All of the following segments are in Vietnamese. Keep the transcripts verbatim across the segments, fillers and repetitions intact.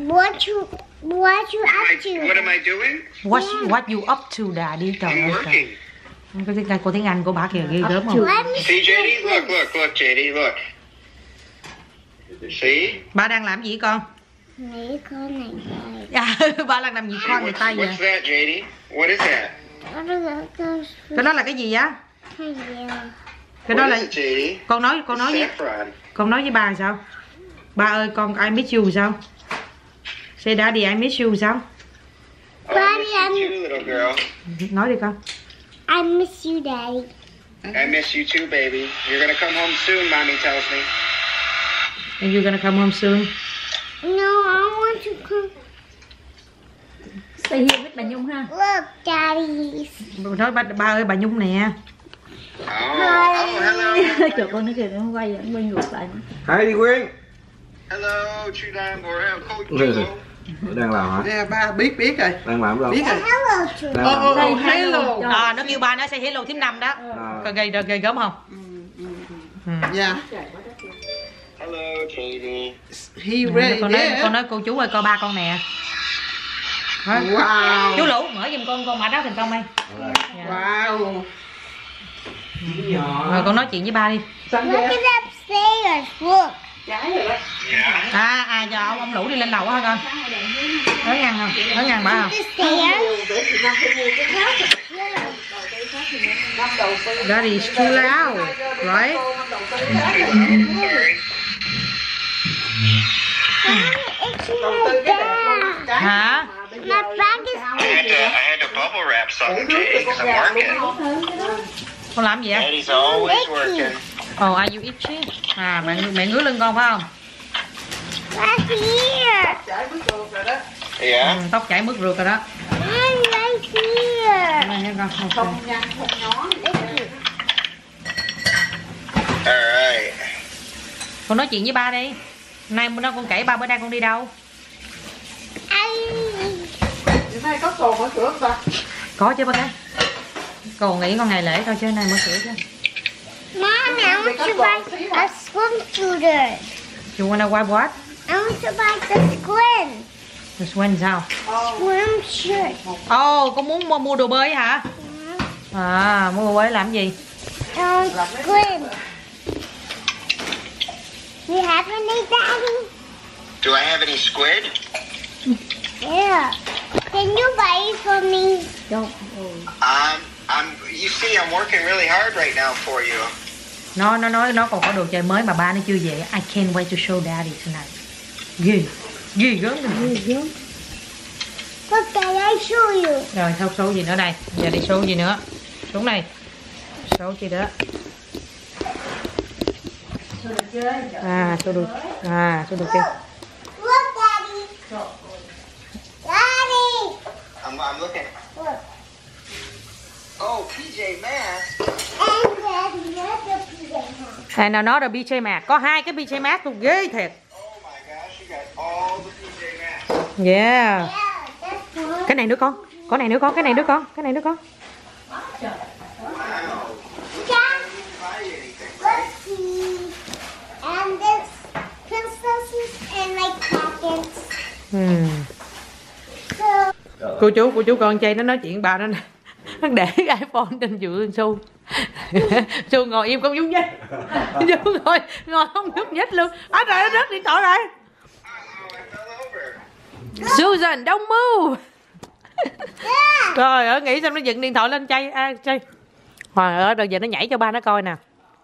What you, what you up to? What am I doing? What what you up to Daddy? Trời I'm ơi working. trời. Cái tiếng Anh, cô tiếng Anh của bà kìa ghê gớm không? Let me See, J D, look, look, look, J D, look. See? Bà đang làm gì con? Mấy con này rồi. À, bà đang làm gì con người What's, tay vậy? what's that, J D? What is that? Cái đó là cái gì á? Hay nhiều. Cái đó What là is it, J D? con nói con nói với Saffron. con nói với ba sao? Ba ơi con I miss you sao? Say Daddy I miss you sao? Oh, I miss you too, little girl. Nói đi con. I miss you, Daddy. I miss you too, baby. You're gonna come home soon, Mommy tells me. And you're gonna come home soon. No, I want to come. Say here với bà Nhung ha. Look, Daddy. Nói ba, ba ơi bà Nhung nè. Oh, oh, hello. Trời con nó kìa, nó quay vẫn quay ngược lại. Hai đi Quyên. Hello, Trudon, or Coach Ừ. Julo. Đang làm hả? Nè ba biết biết rồi. Đang làm đâu? Biết rồi. Hello, to Đang Oh, làm oh, đâu? oh, hello. À nó kêu ba nó say hello thím Năm đó. À. Coi ghê ghê gớm không? Ừ. Yeah. Hello, J D. He Nè, ready con nói there. con nói cô chú ơi coi ba con nè. Đó. Wow. Chú Lũ mở giùm con con mã đáo thành công đi. Dạ. Wow. Rồi con nói chuyện với ba đi. Look at upstairs. Look. Yeah. À à giờ ông ông Lũ đi lên lầu hả con? Nói ngăn không? Nói ngăn bà không? The stairs. Daddy is too loud, right? Sorry. It's my bag. Hả? My bag is I had to, I had to bubble wrap something, J D, because I'm working. Con làm gì vậy? Daddy's always working. Oh, are you itchy? À mẹ mẹ ngứa lưng con phải không? right here. Yeah. Ừ, tóc chảy mướt rượt rồi đó. And right here. Đây nha con. Không Alright. con nói chuyện với ba đi. Nay bữa đó con kể ba bữa nay con đi đâu? Hôm nay có cồn mở cửa không ta? Có chứ ba cái. Còn nghỉ con ngày lễ thôi chứ nay mở cửa chứ. Mom, I want to buy a swimsuit. You wanna buy what? I want to buy the squid. The swim sao? Swim shirt. Oh, con muốn mua, mua đồ bơi hả? À, mua đồ bơi làm gì? Um, squid. You have any, Daddy? Do I have any squid? Yeah. Can you buy it for me? Don't. Um, I'm. You see, I'm working really hard right now for you. Nó nó nói nó còn có đồ chơi mới mà ba nó chưa về. I can't wait to show Daddy tonight. Ghê, ghê gớm. Look, Daddy, I show you. Rồi sao số gì nữa đây? Giờ đi số gì nữa? Xuống này. Số gì đó? À, số đồ. À, số đồ chơi. Look, Daddy. Daddy. I'm. I'm looking. Look. Oh, P J Masks. And Daddy, look at the house. À, nào nó là pê gi Max. Có hai cái pê gi Max luôn ghê thiệt. Oh my gosh, you got all the P J Masks. Yeah. Yeah, that's one. Cái này nữa con. Có này nữa con, cái này nữa con, cái này nữa con. Yeah. Buy anything, right? Let's see. And this princesses and like pockets. Hmm. So, Cô chú, cô chú con trai nó nói chuyện bà nó nè. Nó để cái iPhone trên giường Su. Su ngồi im không nhúc nhích. Su ngồi ngồi không nhúc nhích luôn. À trời ơi, rớt điện thoại rồi. Oh, I fell over. Susan, don't move. yeah. Trời ơi, nghĩ sao nó dựng điện thoại lên chay. À, chay. Trời ơi, rồi giờ nó nhảy cho ba nó coi nè.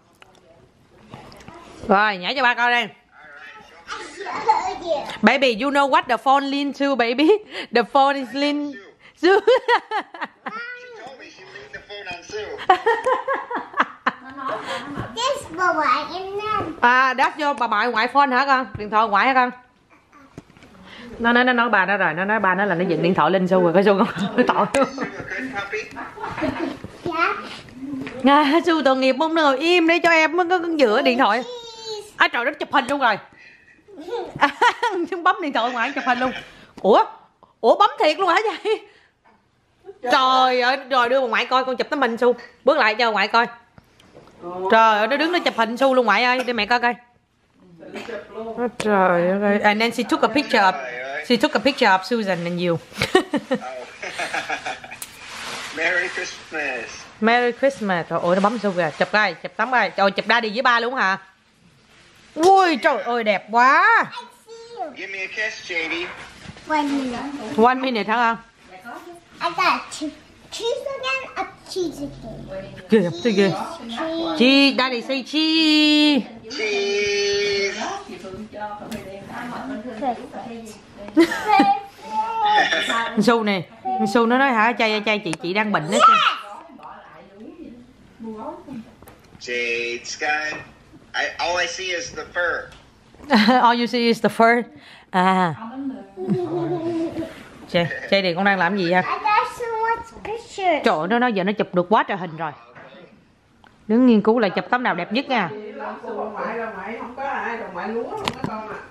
Rồi, nhảy cho ba coi đây. Yeah. Baby, you know what the phone lean to, baby? The phone is lean. Su. She told me she leaned the phone on Sue. This boy and then. À, đáp vô bà ngoại ngoại phone hả con? Điện thoại ngoại hả con? Nó nói nó nói bà nó rồi, nó nói ba nó là nó dựng điện thoại lên Su rồi, cái Su không tội. Sue, a good puppy. Yeah. À, Su tội nghiệp không ngồi im để cho em có, có, có giữa điện thoại. À trời đất, chụp hình luôn rồi. À, bấm điện thoại ngoại chụp hình luôn. Ủa? Ủa bấm thiệt luôn hả vậy? Trời ơi, rồi đưa bà ngoại coi con chụp tấm hình Su. Bước lại cho bà ngoại coi. Trời ơi, nó đứng nó chụp hình Su luôn ngoại ơi, để mẹ coi coi. Trời ơi. And then she took a picture of She took a picture of Susan and you. Oh. Merry Christmas. Merry Christmas. Trời ơi nó bấm Su kìa. Chụp coi, chụp tấm coi. Trời chụp daddy với ba luôn hả? Ui trời ơi đẹp quá. Give me a kiss, J D. One minute. One minute hả không? I got two. Cheese again, a cheese again. Kìa, tôi kìa. Cheese. Cheese, daddy say cheese. Cheese. Su nè, Su nó nói hả, chay chay chị chị đang bệnh đó chứ. Jade Sky. I all I see is the fur. All you see is the fur. À. Chay, chay thì con đang làm gì ha? I got someone's picture. Trời ơi, nó nói giờ nó chụp được quá trời hình rồi. Đứng nghiên cứu lại chụp tấm nào đẹp nhất nha. Ngoại đâu ngoại không có ai, đâu ngoại lúa không có con à.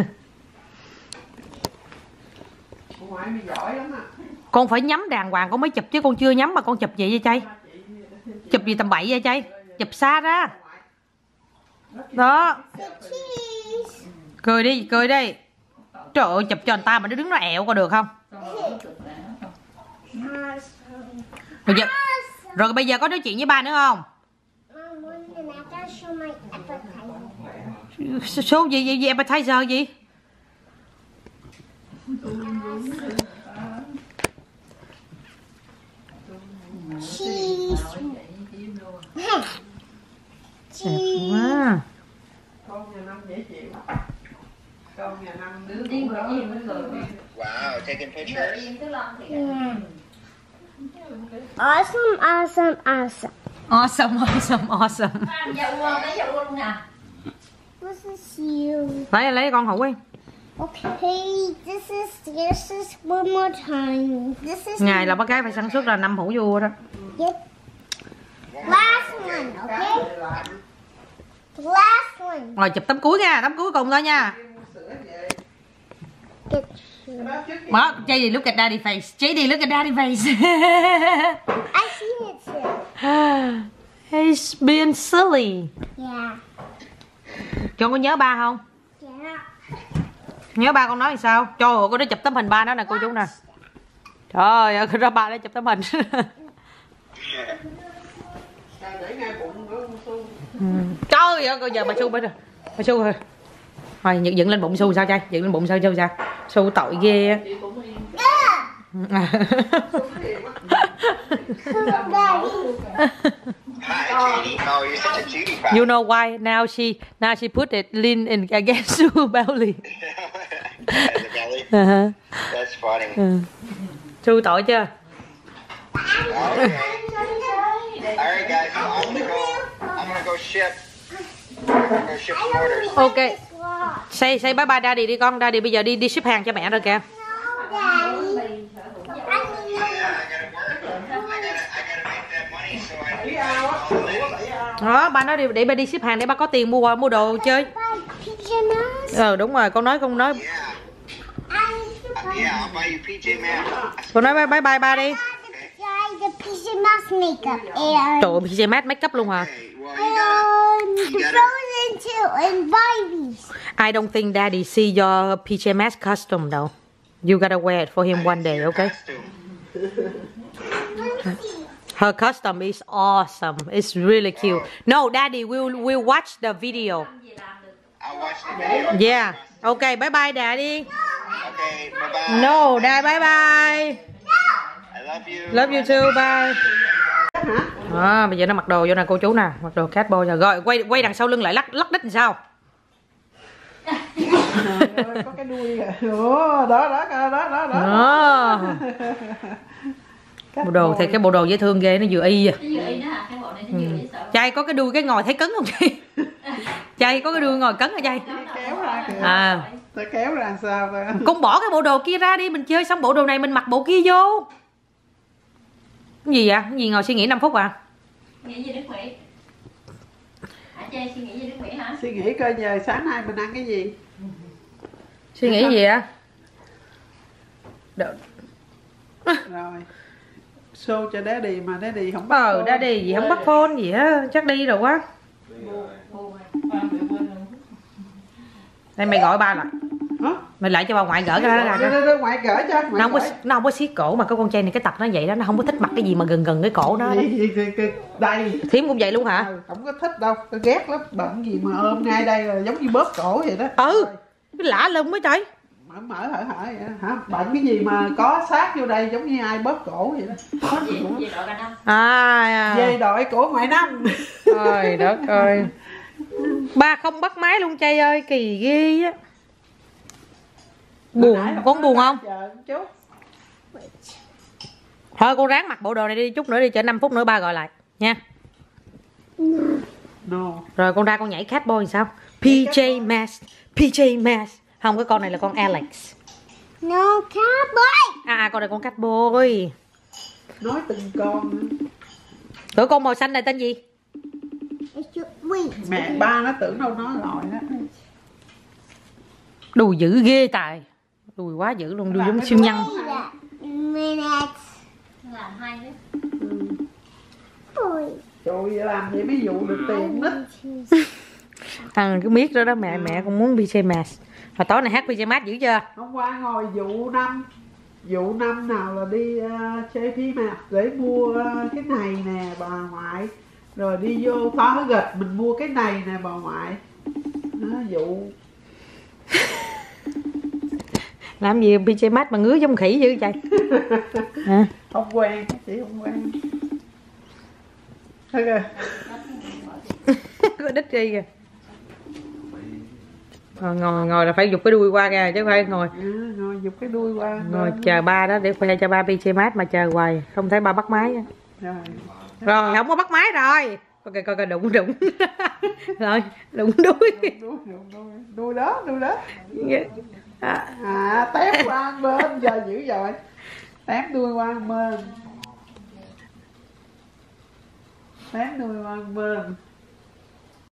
Ngoại bị giỏi lắm à. Con phải nhắm đàng hoàng con mới chụp chứ con chưa nhắm mà con chụp vậy vậy chay. Chụp gì tầm bậy vậy chay? Chụp xa ra. Đó. Cheese. Cười đi, cười đi. Trời ơi, chụp cho người ta mà nó đứng nó ẹo coi được không? Bây giờ, rồi bây giờ có nói chuyện với ba nữa không? Mom, one minute. I gotta show my appetizer. Số gì gì gì appetizer gì? Cheese. Cheese. Wow. Con nhà năm dễ chịu. Con nhà năm đứa Wow, taking pictures. Yeah. Awesome, awesome, awesome. Awesome, awesome, awesome. This is you. Lấy lấy con hũ đi. Okay, this is this is one more time. This is Ngày là bác gái phải sản xuất ra năm hũ vua đó. Yep. Last one, okay? Last one. Rồi chụp tấm cuối nha, tấm cuối cùng thôi nha. Get Mở, J D look at daddy face. J D look at daddy face. I see it too. He's being silly. Yeah. Con có nhớ ba không? Yeah. Nhớ ba con nói thì sao? Trời ơi, con đã chụp tấm hình ba đó nè cô chú nè. Trời ơi, ra ba đã chụp tấm hình. để ngay bụng của Su. Trời ơi, bây giờ bà Su bây giờ. Bà Su rồi. Thôi dựng, dựng lên bụng Su sao trai? Dựng lên bụng sao Su sao? Su tội ghê á. Hi, J D. Oh, you're such a cutie pie. You know why? Now she now she put it lean in against Su belly. The belly. Uh-huh. That's funny. Ừ. Su tội chưa? Okay. All right, guys. I'm gonna go. I'm gonna go ship. I'm gonna go ship some orders. Ok. Say say bye bye daddy đi con. Daddy bây giờ đi đi ship hàng cho mẹ rồi kìa. No, Daddy. I need Yeah, I gotta work. I gotta. I gotta make that money so I can. Đó, ba nói đi để ba đi ship hàng để ba có tiền mua mua đồ chơi. buy pajamas. Ờ đúng rồi, con nói con nói. Yeah. I need to buy Yeah, I'll buy you P J Masks. Con nói bye bye bye ba đi. buy the pajamas makeup and Trời ơi, pê gi Mask make up luôn hả? Okay, well, you gotta. um, You gotta- Frozen too and Barbies. I don't think daddy see your pê gi Mask custom though. You gotta wear it for him one day, okay? Costume. Her custom is awesome. It's really cute. No, daddy, we'll we'll watch the video. I'll watch the video. Yeah. Okay, bye bye daddy. Okay, bye bye. No, dad bye bye. I love you. Love you too, bye. À, bây giờ nó mặc đồ vô nè cô chú nè, mặc đồ cat boy rồi. Rồi quay quay đằng sau lưng lại lắc lắc đít làm sao? Có cái đuôi kìa. Ồ, đó đó đó đó đó. Đó. Bộ đồ thì cái bộ đồ dễ thương ghê, nó vừa y à. Trai có cái đuôi cái ngồi thấy cứng không chị? Trai có cái đuôi ngồi cứng hả trai? Kéo ra kìa. À, Tôi kéo ra làm sao vậy? con bỏ cái bộ đồ kia ra đi, mình chơi xong bộ đồ này mình mặc bộ kia vô. Cái gì vậy? Cái gì ngồi suy nghĩ năm phút à? Nghĩ gì Đức Mỹ? Hả Trai suy nghĩ gì Đức Mỹ hả? Suy nghĩ coi giờ sáng nay mình ăn cái gì? Suy nghĩ gì á? Được. Rồi. Show cho daddy mà daddy không bắt Ờ, phone. đã đi gì không bắt phone gì á, chắc đi rồi quá. Đây mày gọi ba lại. Hả? Mày lại cho bà ngoại gỡ cái đó ra. Đưa, đưa, ngoại cỡ cho. Nó không có nó không có siết cổ mà cái con trai này cái tật nó vậy đó, nó không có thích mặc cái gì mà gần gần cái cổ nó. Gì, gì, gì, gì, đây. Thím cũng vậy luôn hả? Ừ, không có thích đâu, tôi ghét lắm, bận gì mà ôm ngay đây là giống như bóp cổ vậy đó. Ừ, cái lạ lùng quá trời. Mở mở hở hở vậy đó. Hả? Bận cái gì mà có sát vô đây giống như ai bóp cổ vậy đó. Khó Về, chịu lắm. về đội cả năm. À, Về đội của ngoại năm. trời đất ơi. Ba không bắt máy luôn trai ơi, kỳ ghê á. Buồn, con buồn không? Chờ chút. Thôi con ráng mặc bộ đồ này đi, chút nữa đi, chờ năm phút nữa ba gọi lại nha. No. Rồi con ra con nhảy Catboy sao? pê gi Masks, pê gi Masks. Không, cái con này là con Alex. No cowboy. À, à con này con Catboy. Nói từng con nữa. Tụi con màu xanh này tên gì? Wait. Mẹ ba nó tưởng đâu nó lòi đó. Đùi dữ ghê tài. Đùi quá dữ luôn, đùi giống siêu nhân. Wait a minute. Làm hai đấy. Boy. Trời, làm vậy mới dụ được tiền đó. Thằng cứ biết đó đó, mẹ mẹ con muốn pê gi Masks. Mà tối này hát pê gi Masks dữ chưa? Hôm qua ngồi vụ năm vụ năm nào là đi uh, chơi phim mà để mua uh, cái này nè bà ngoại, rồi đi vô phá gạch mình mua cái này nè bà ngoại. Nó vụ Làm gì pê gi Masks mà ngứa giống khỉ dữ vậy? À. không quen, chị không quen. Thôi kìa. Có đít đi kìa. Ngồi, ngồi ngồi là phải giục cái đuôi qua kìa chứ không phải ngồi. À, ngồi giục cái đuôi qua. Ngồi chờ ba đó để khoe cho ba pê gi Masks mà chờ hoài không thấy ba bắt máy. Rồi. Rồi không có bắt máy rồi. Coi coi coi đụng đụng. Rồi đụng đuôi. Đuôi, đuôi, đuôi, đuôi đó, đuôi đó. À, À, tém qua một bên, giờ dữ rồi. Tém đuôi qua một bên. Tém đuôi qua một bên.